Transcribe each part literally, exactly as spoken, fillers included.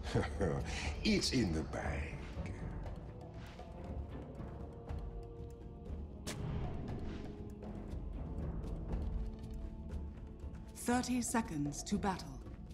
It's in the bag. Thirty seconds to battle.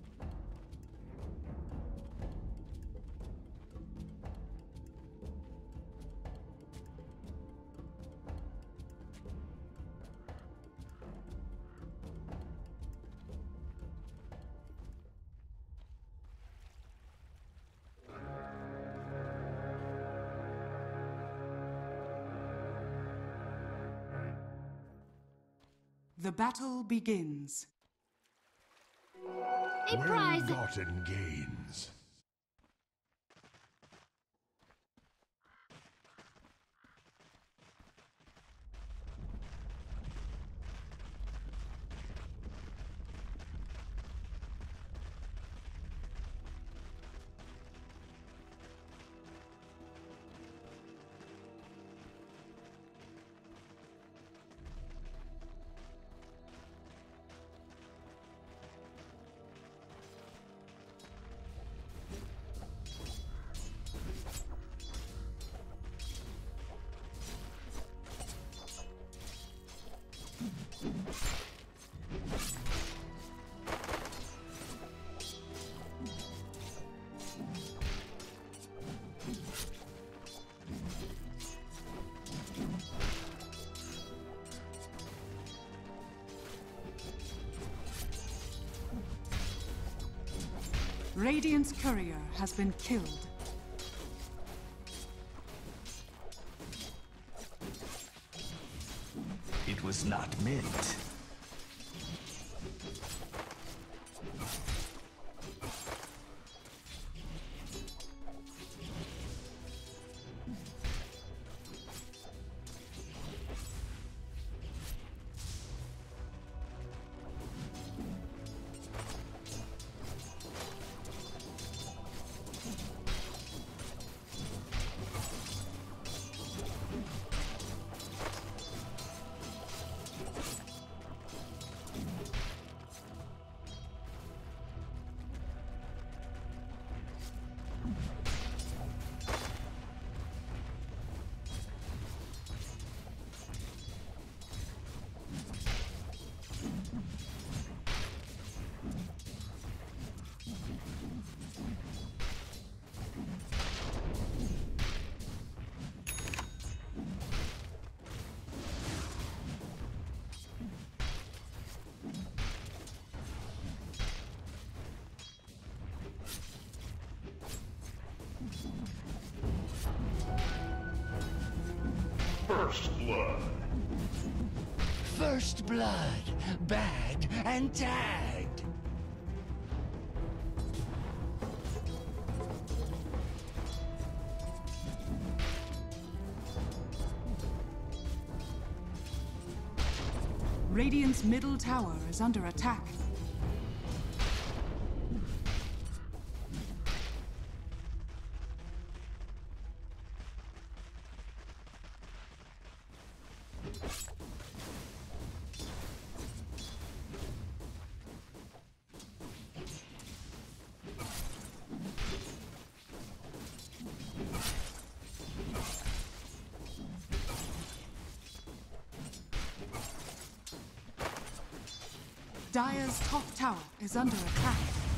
The battle begins. A prize! Well-gotten gains. Radiant's courier has been killed. It was not meant. First blood. First blood, bagged and tagged. Radiant's middle tower is under attack. Dire's top tower is under attack.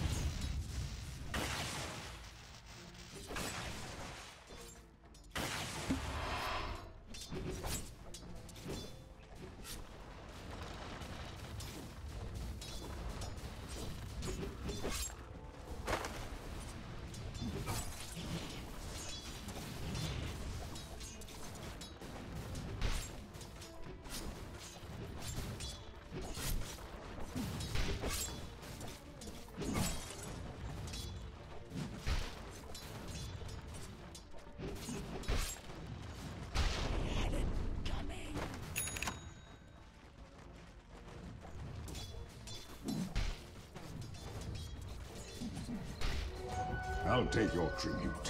I'll take your tribute.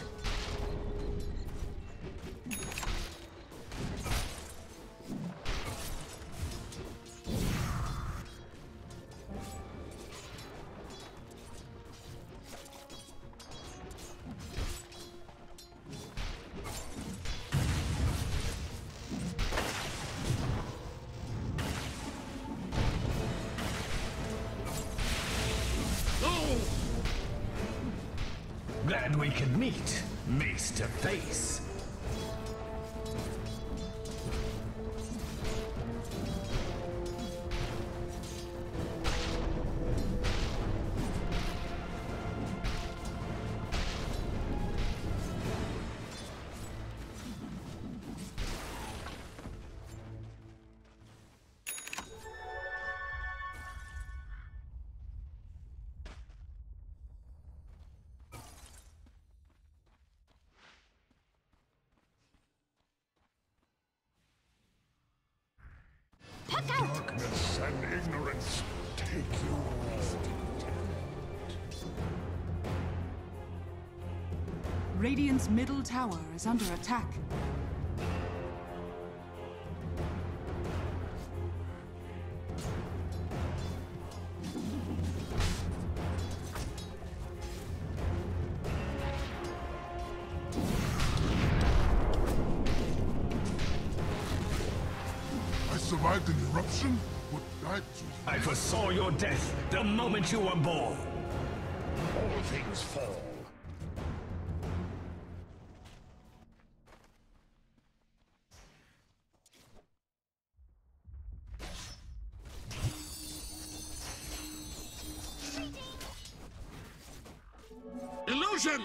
And we can meet face to face. Darkness and ignorance take you all. Radiant's middle tower is under attack. Survived an eruption? What died to you? I foresaw your death the moment you were born. All things fall. Illusion!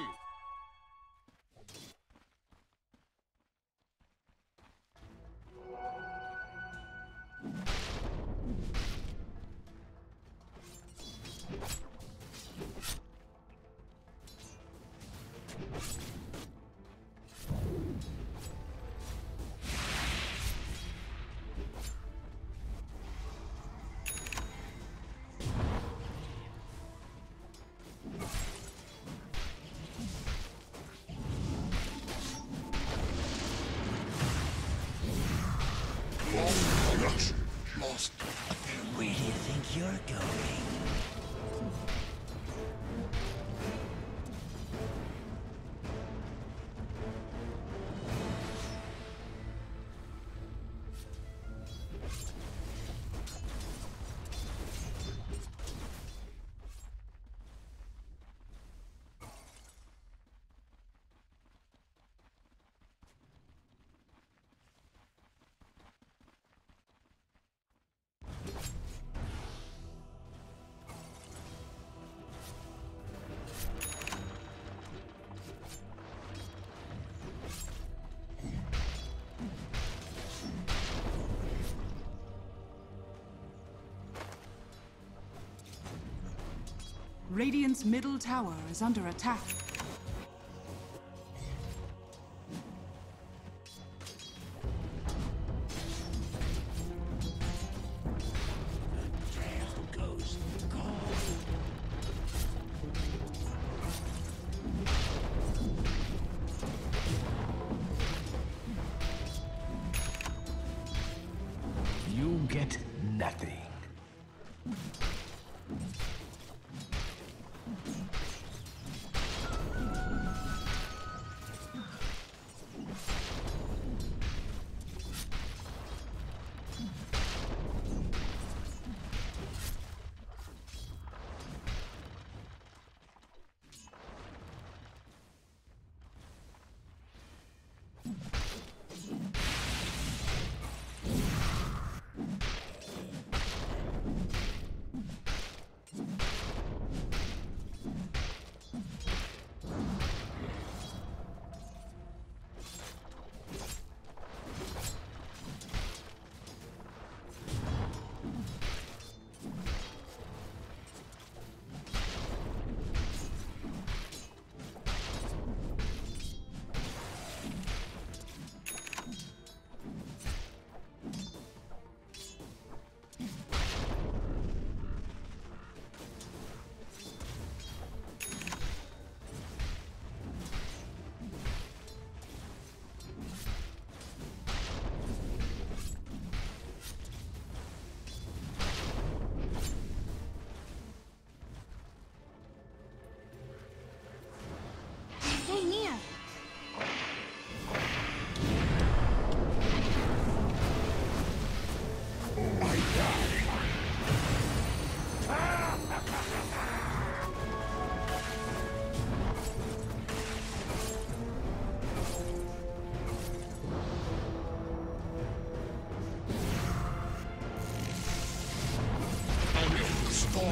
Lost. Where do you think you're going? Radiant's middle tower is under attack. You get nothing.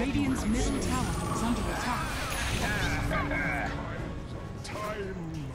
Radiant's middle tower is under attack. Time.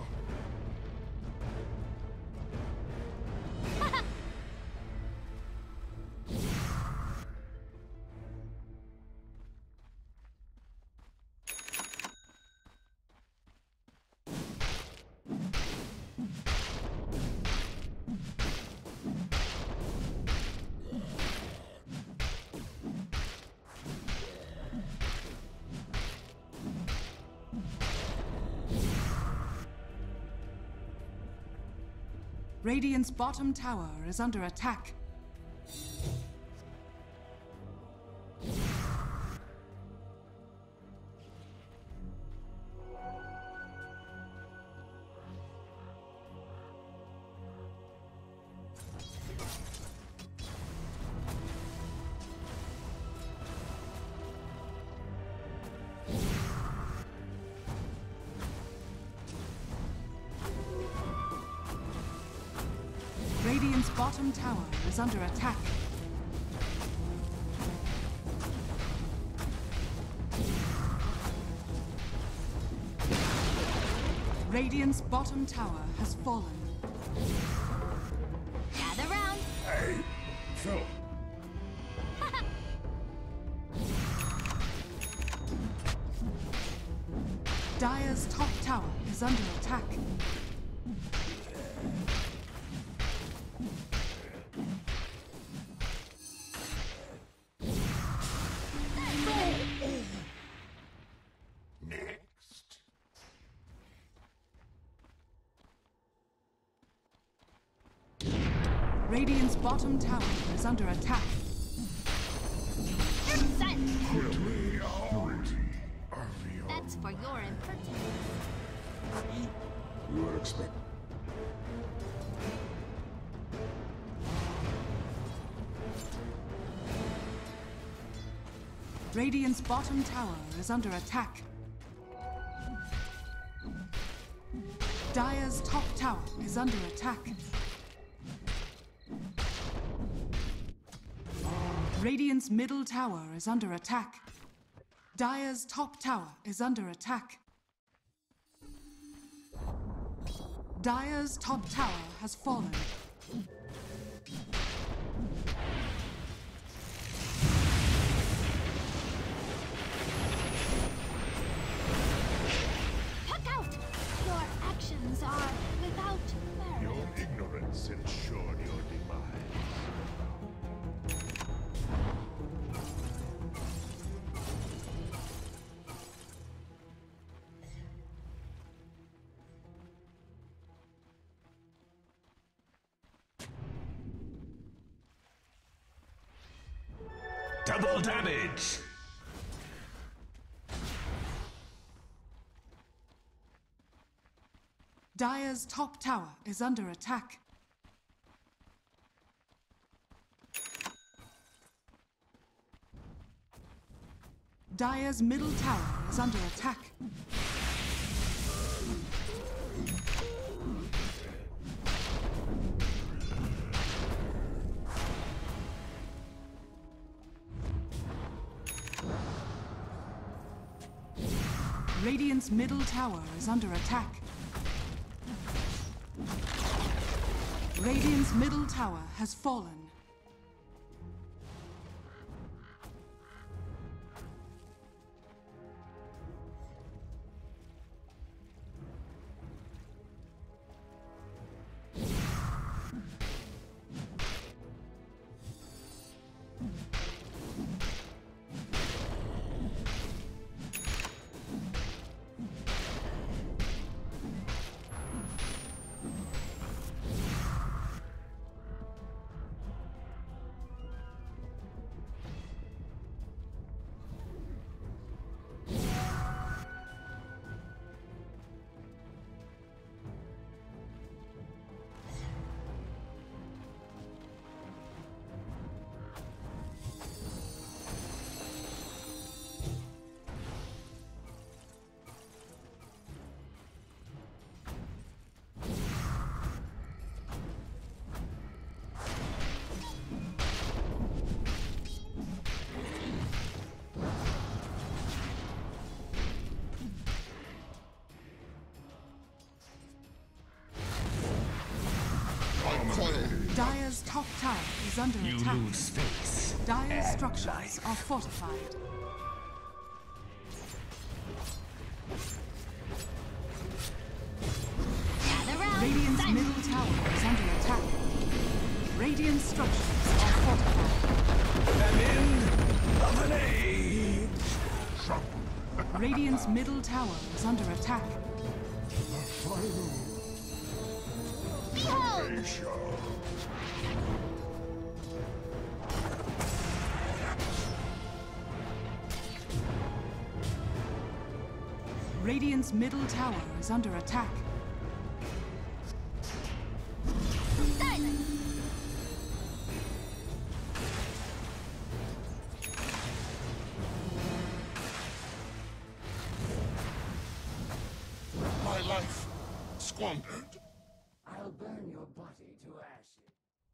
Radiant's bottom tower is under attack. Radiant's bottom tower is under attack. Radiant's bottom tower has fallen. Gather round. Hey, Phil. Dire's top tower is under attack. Next. Radiant's bottom tower is under attack. Silence. Put me out of your... That's for your impertinence. You would expect... Radiant's bottom tower is under attack. Dire's top tower is under attack. Radiant's middle tower is under attack. Dire's top tower is under attack. Dire's top tower has fallen. Puck out! Your actions are without merit. Your ignorance ensured your demise. Double damage! Dire's top tower is under attack. Dire's middle tower is under attack. Radiant's middle tower is under attack. Radiant's middle tower has fallen. Dire's top tower is under You attack. lose face. Dire's and structures life. are fortified. Gather round. Radiant's Sun. middle tower is under attack. Radiant structures are fortified. An end of an age. Radiant's middle tower is under attack. The final Behold! Asia. Radiant's middle tower is under attack. Silence! My life squandered. I'll burn your body to ashes.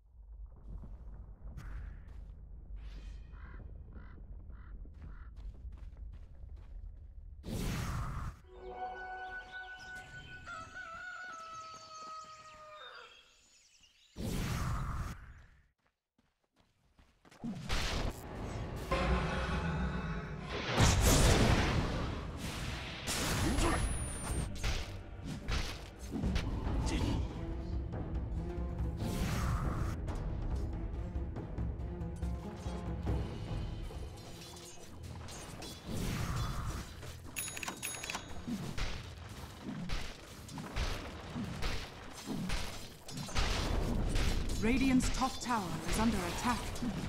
Radiant's top tower is under attack.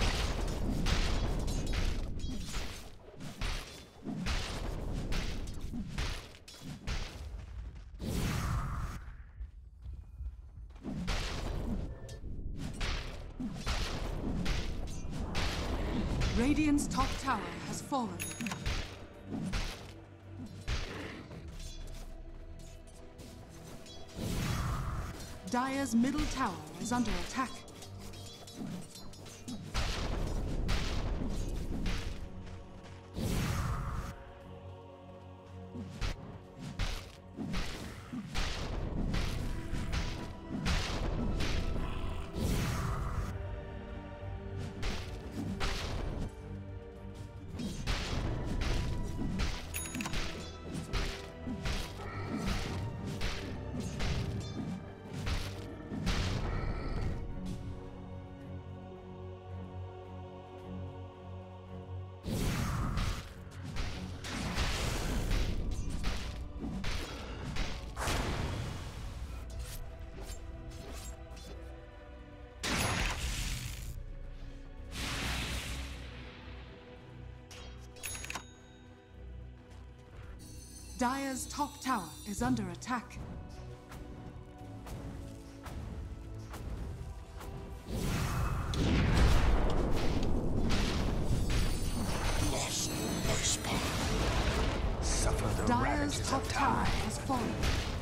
Radiant's top tower has fallen. Dire's middle tower is under attack. Dire's top tower is under attack. Lost my spine. Suffer the Dire's ravages top of tower time. has fallen.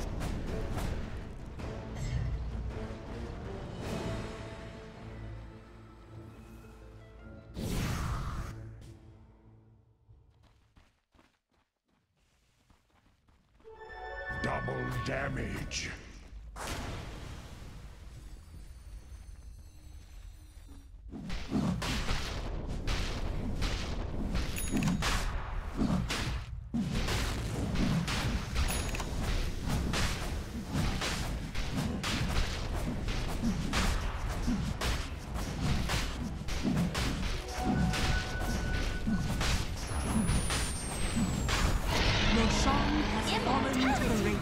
Double damage. Roshan has fallen to the Radiant.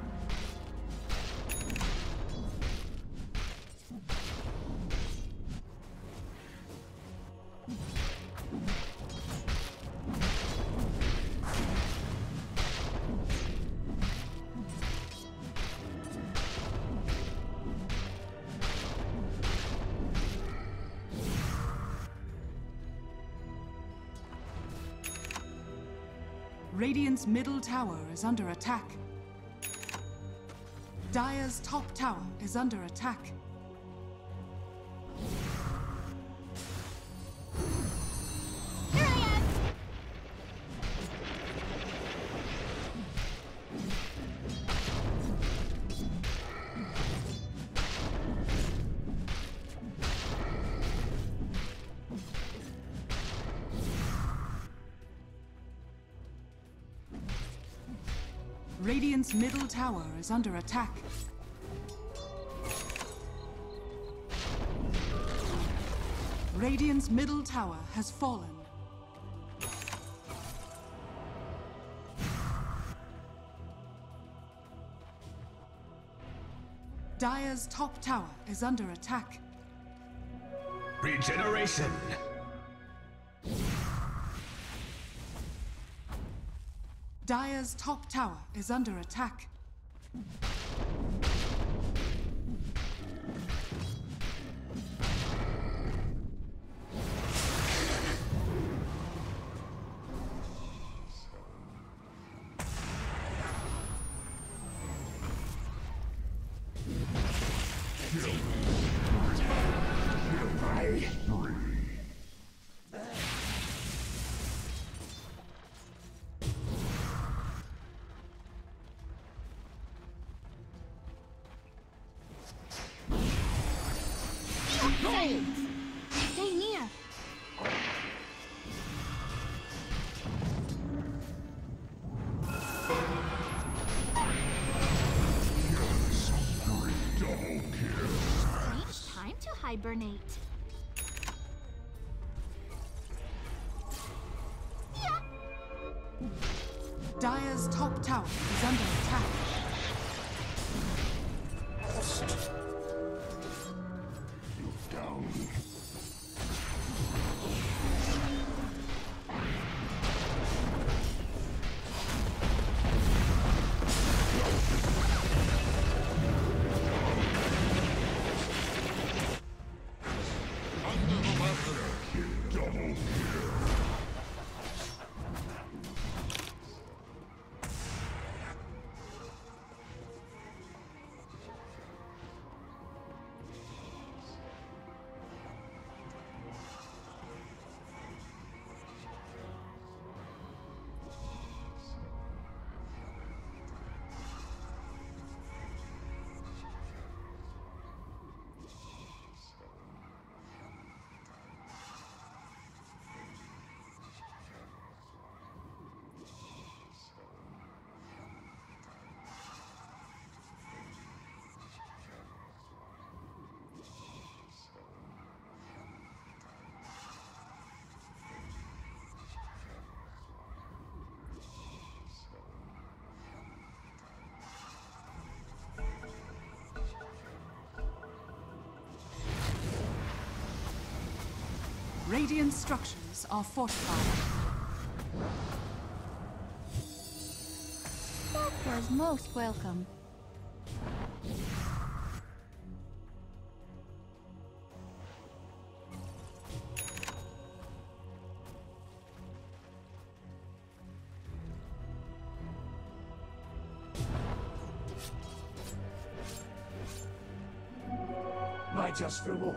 Radiant's middle tower is under attack. Dire's top tower is under attack. Here I am! Radiant's middle tower is under attack. Radiant's middle tower has fallen. Dire's top tower is under attack. Regeneration! Dire's top tower is under attack. Stay near. It's time to hibernate. Dire's top tower is under attack. Down. Under the weapon. Double kill. Radiant structures are fortified. That was most welcome. My just reward.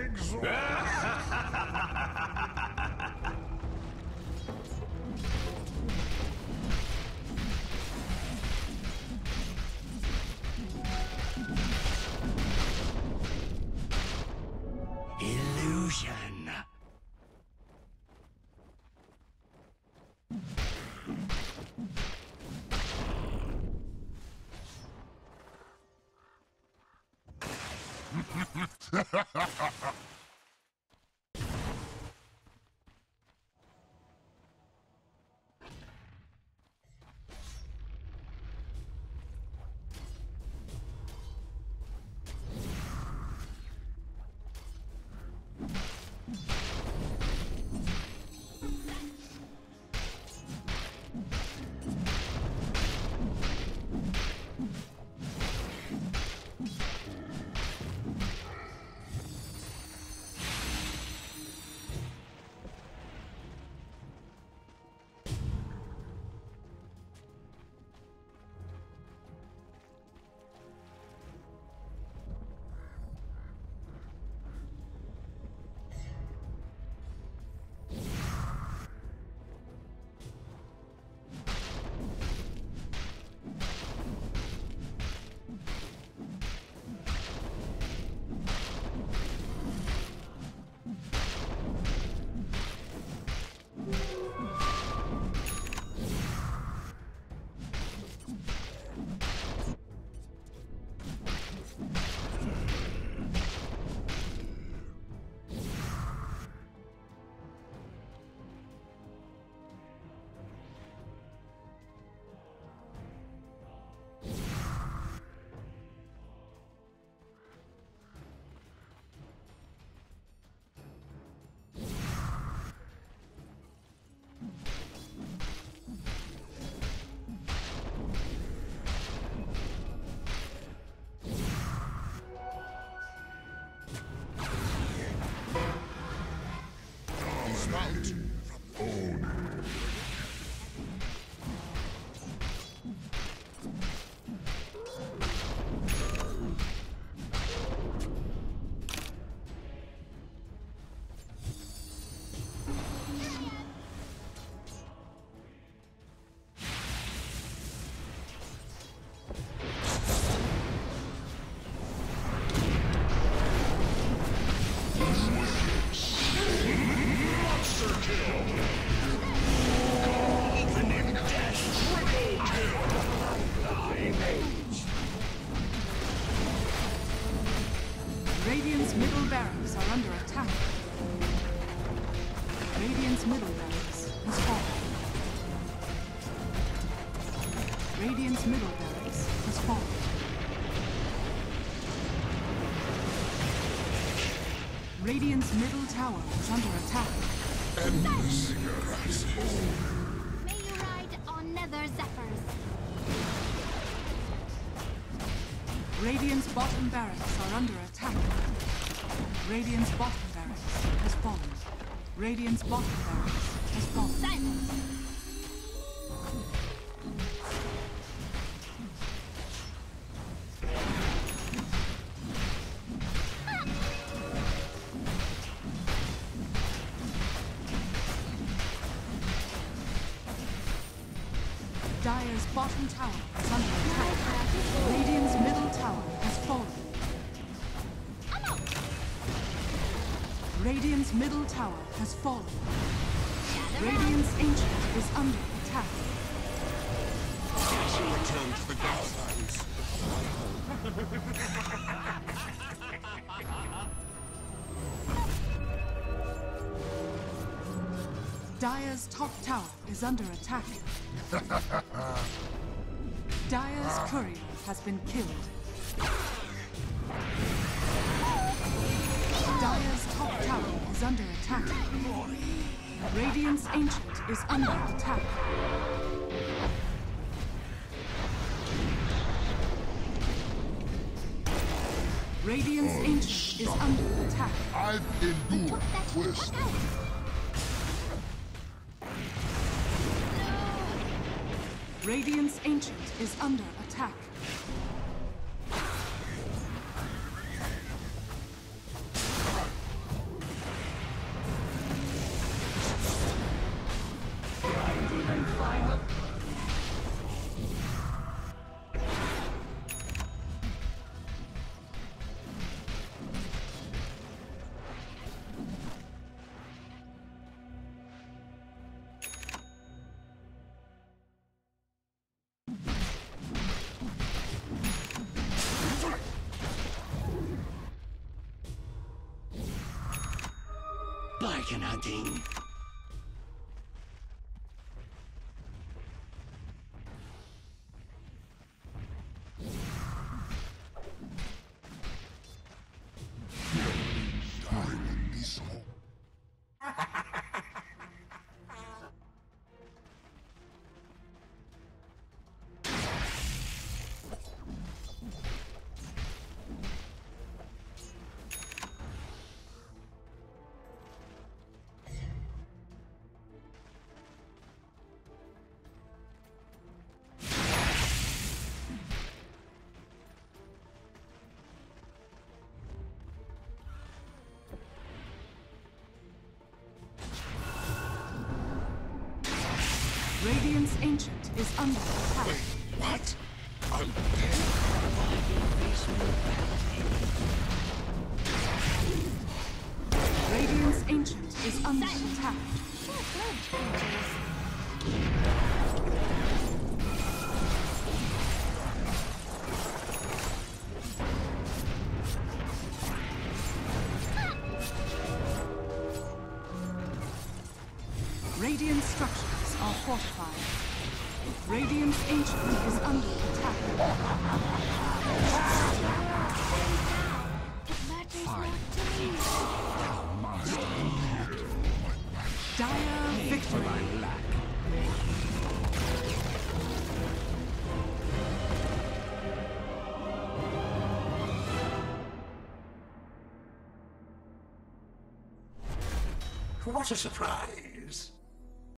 Illusion. Radiant's middle barracks are under attack. Radiant's middle barracks has fallen. Radiant's middle barracks has fallen. Radiant's middle tower is under attack. Endless grass. May you ride on nether zephyrs. Radiant's bottom barracks are under attack. Radiant's bottom barracks has fallen. Radiant's bottom barracks has fallen. Silence. Dire's bottom tower is under attack. Radiant's middle tower has fallen. Radiant's middle tower has fallen. Radiant's ancient is under attack. I shall return to the grasslands. Dire's top tower is under attack. Dire's courier has been killed. Dire's top tower is under attack. Radiant's ancient is under attack. Radiant's ancient is under attack. I've endured worse. Radiant's ancient is under attack. Bargain hunting. Time in this hole. Radiant's Ancient is under attack. Wait, what? I'm dead. Radiant's Ancient is under attack. Short-lived creatures. Radiant structures are fortified. Radiant's Ancient is under attack. It matters not to me. Dire victory. What a surprise!